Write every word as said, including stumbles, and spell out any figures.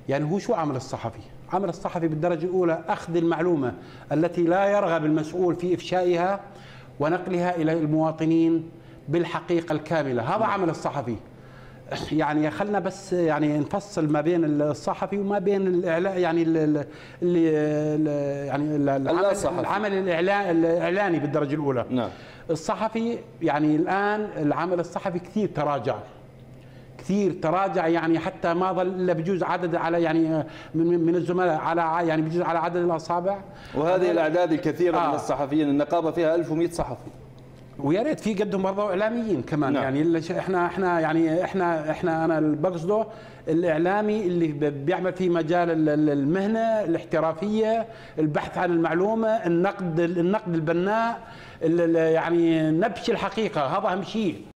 يعني هو شو عمل الصحفي؟ عمل الصحفي بالدرجة الأولى أخذ المعلومة التي لا يرغب المسؤول في إفشائها ونقلها إلى المواطنين بالحقيقة الكاملة. هذا عمل الصحفي. يعني خلنا بس يعني نفصل ما بين الصحفي وما بين الاعلام، يعني اللي يعني العمل, العمل الاعلاني بالدرجه الاولى. نعم. الصحفي يعني الان العمل الصحفي كثير تراجع، كثير تراجع، يعني حتى ما ظل الا بجوز عدد على يعني من من الزملاء على يعني بجوز على عدد الاصابع. وهذه الاعداد الكثيره آه. من الصحفيين، النقابه فيها ألف ومئة صحفي. ويا ريت في قدهم برضه اعلاميين كمان. نعم. يعني اللي احنا احنا يعني احنا احنا انا اللي بقصده الاعلامي اللي بيعمل في مجال المهنه الاحترافيه، البحث عن المعلومه، النقد النقد البناء، يعني نبش الحقيقه، هذا اهم شيء.